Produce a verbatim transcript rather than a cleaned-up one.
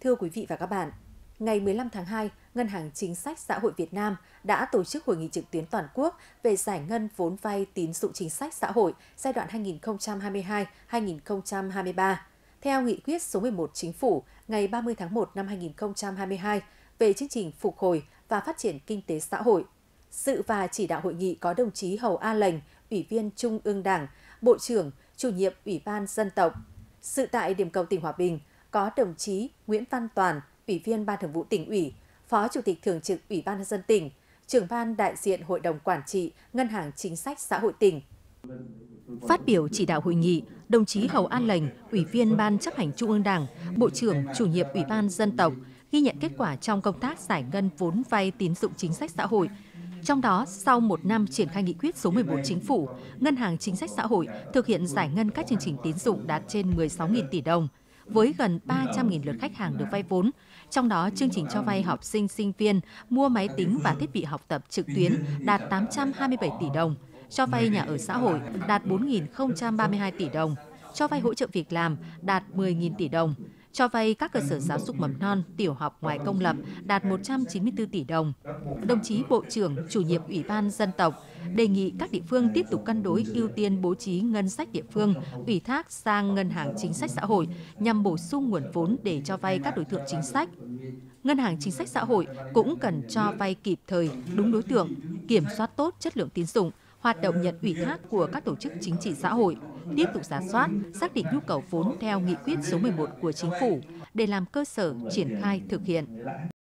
Thưa quý vị và các bạn, ngày mười lăm tháng hai, Ngân hàng Chính sách Xã hội Việt Nam đã tổ chức hội nghị trực tuyến toàn quốc về giải ngân vốn vay tín dụng chính sách xã hội giai đoạn hai nghìn không trăm hai mươi hai đến hai nghìn không trăm hai mươi ba. Theo nghị quyết số mười một Chính phủ ngày ba mươi tháng một năm hai nghìn không trăm hai mươi hai về chương trình phục hồi và phát triển kinh tế xã hội. Dự và chỉ đạo hội nghị có đồng chí Hầu A Lệnh, Ủy viên Trung ương Đảng, Bộ trưởng, Chủ nhiệm Ủy ban Dân tộc. Dự tại điểm cầu tỉnh Hòa Bình có đồng chí Nguyễn Văn Toàn, Ủy viên Ban Thường vụ Tỉnh ủy, Phó Chủ tịch Thường trực Ủy ban nhân dân tỉnh, Trưởng ban đại diện Hội đồng Quản trị Ngân hàng Chính sách Xã hội tỉnh. Phát biểu chỉ đạo hội nghị, đồng chí Hầu A Lệnh, Ủy viên Ban chấp hành Trung ương Đảng, Bộ trưởng, Chủ nhiệm Ủy ban Dân tộc, ghi nhận kết quả trong công tác giải ngân vốn vay tín dụng chính sách xã hội. Trong đó, sau một năm triển khai nghị quyết số mười một Chính phủ, Ngân hàng Chính sách Xã hội thực hiện giải ngân các chương trình tín dụng đạt trên mười sáu nghìn tỷ đồng, với gần ba trăm nghìn lượt khách hàng được vay vốn. Trong đó, chương trình cho vay học sinh, sinh viên mua máy tính và thiết bị học tập trực tuyến đạt tám trăm hai mươi bảy tỷ đồng, cho vay nhà ở xã hội đạt bốn nghìn không trăm ba mươi hai tỷ đồng, cho vay hỗ trợ việc làm đạt mười nghìn tỷ đồng, cho vay các cơ sở giáo dục mầm non, tiểu học ngoài công lập đạt một trăm chín mươi tư tỷ đồng. Đồng chí Bộ trưởng, Chủ nhiệm Ủy ban Dân tộc đề nghị các địa phương tiếp tục cân đối ưu tiên bố trí ngân sách địa phương, ủy thác sang Ngân hàng Chính sách Xã hội nhằm bổ sung nguồn vốn để cho vay các đối tượng chính sách. Ngân hàng Chính sách Xã hội cũng cần cho vay kịp thời, đúng đối tượng, kiểm soát tốt chất lượng tín dụng, hoạt động nhận ủy thác của các tổ chức chính trị xã hội, tiếp tục rà soát, xác định nhu cầu vốn theo nghị quyết số mười một của Chính phủ để làm cơ sở triển khai thực hiện.